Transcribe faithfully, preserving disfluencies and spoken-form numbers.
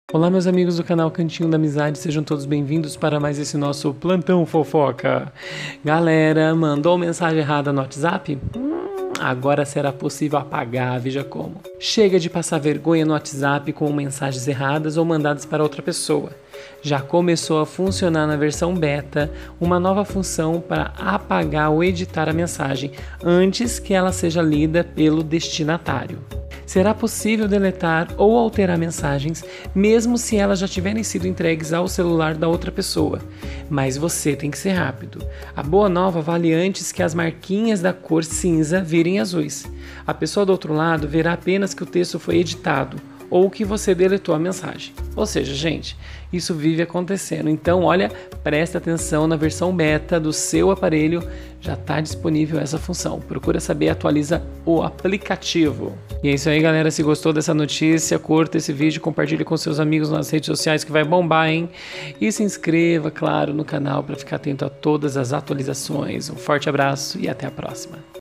Olá meus amigos do canal Cantinho da Amizade, sejam todos bem-vindos para mais esse nosso Plantão Fofoca. Galera, mandou mensagem errada no WhatsApp? Hum, agora será possível apagar, veja como. Chega de passar vergonha no WhatsApp com mensagens erradas ou mandadas para outra pessoa. Já começou a funcionar na versão beta uma nova função para apagar ou editar a mensagem antes que ela seja lida pelo destinatário. Será possível deletar ou alterar mensagens, mesmo se elas já tiverem sido entregues ao celular da outra pessoa. Mas você tem que ser rápido. A boa nova vale antes que as marquinhas da cor cinza virem azuis. A pessoa do outro lado verá apenas que o texto foi editado ou que você deletou a mensagem. Ou seja, gente, isso vive acontecendo. Então, olha, presta atenção na versão beta do seu aparelho, já está disponível essa função. Procura saber, atualiza o aplicativo. E é isso aí, galera. Se gostou dessa notícia, curta esse vídeo, compartilhe com seus amigos nas redes sociais que vai bombar, hein? E se inscreva, claro, no canal para ficar atento a todas as atualizações. Um forte abraço e até a próxima.